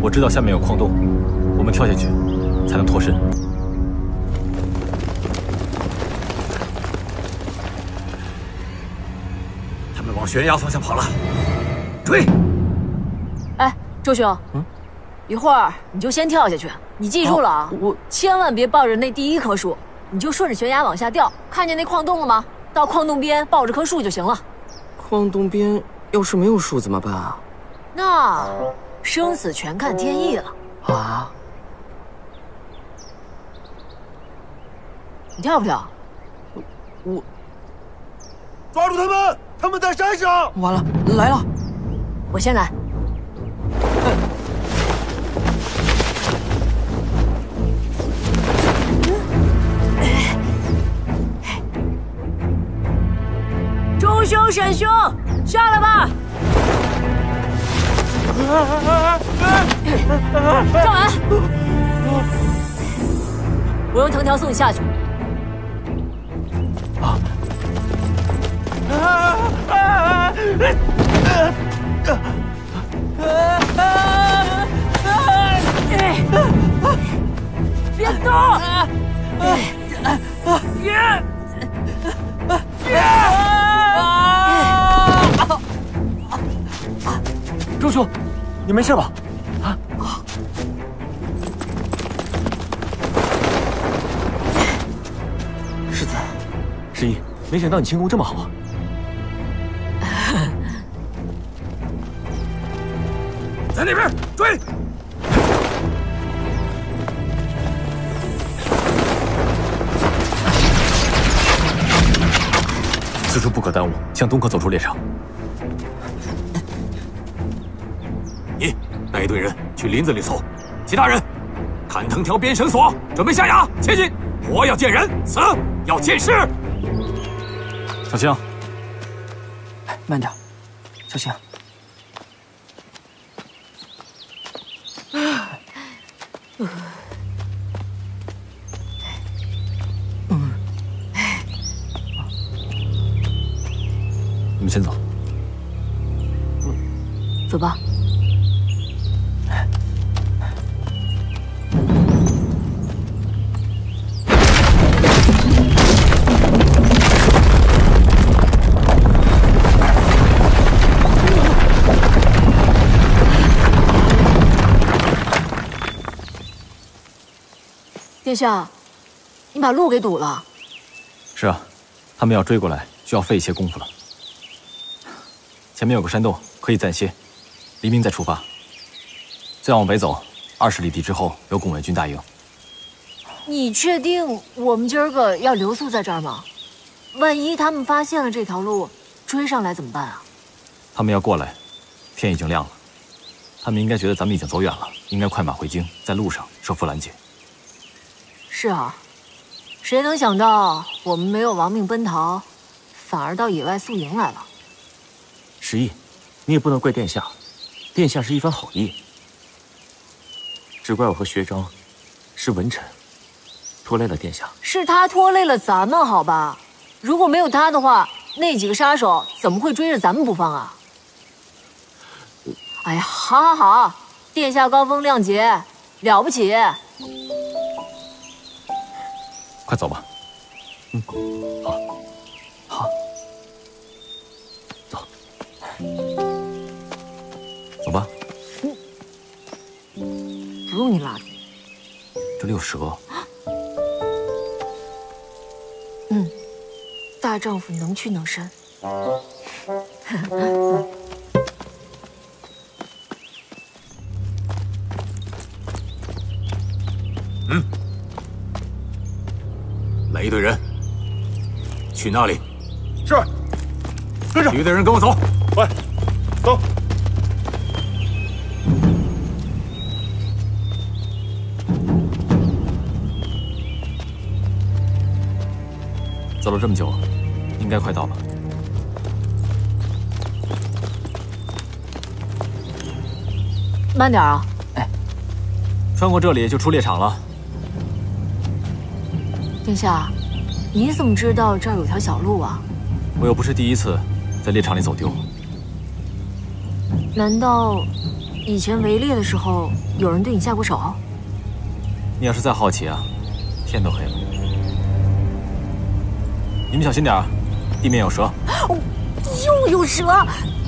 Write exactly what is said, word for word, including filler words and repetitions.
我知道下面有矿洞，我们跳下去才能脱身。 他们往悬崖方向跑了，追！ 哎，周兄，嗯，一会儿你就先跳下去，你记住了啊，我千万别抱着那第一棵树，你就顺着悬崖往下掉。看见那矿洞了吗？到矿洞边抱着棵树就行了。 矿洞边要是没有树怎么办啊？ 那生死全看天意了。 啊？ 你跳不跳？ 我抓住他们！他们在山上！ 完了，来了！ 我先来。周兄、沈兄，下来吧！赵兰，我用藤条送你下去。 啊！ 别动！ 周兄，你没事吧？啊！ 世子， 十一，没想到你轻功这么好啊！ 在那边追！ 此处不可耽误，向东侧走出猎场。 你带一队人去林子里搜，其他人砍藤条、编绳索，准备下崖前进。活要见人，死要见尸。 小青， 哎，慢点，小青。 你们先走。 走吧。殿下，你把路给堵了。 是啊，他们要追过来，需要费一些功夫了。前面有个山洞，可以暂歇，黎明再出发。再往北走二十里地之后，有拱卫军大营。 你确定我们今儿个要留宿在这儿吗？万一他们发现了这条路，追上来怎么办啊？ 他们要过来，天已经亮了。他们应该觉得咱们已经走远了，应该快马回京，在路上设伏拦截。 是啊，谁能想到我们没有亡命奔逃，反而到野外宿营来了。 十一，你也不能怪殿下，殿下是一番好意，只怪我和学长是文臣，拖累了殿下。 是他拖累了咱们，好吧？如果没有他的话，那几个杀手怎么会追着咱们不放啊？哎呀，好好好，殿下高风亮节，了不起！ 快走吧。嗯，好， 好， 走，走吧。 嗯，不用你拉着。 这里有蛇。 嗯，大丈夫能屈能伸。 嗯，来一队人，去那里。 是，跟上。 其余的人跟我走。 快，走。 走了这么久，应该快到了。 慢点啊！ 哎，穿过这里就出猎场了。 殿下，你怎么知道这儿有条小路啊？ 我又不是第一次在猎场里走丢。 难道以前围猎的时候，有人对你下过手？ 你要是再好奇啊，天都黑了。你们小心点儿，地面有蛇。 又有蛇！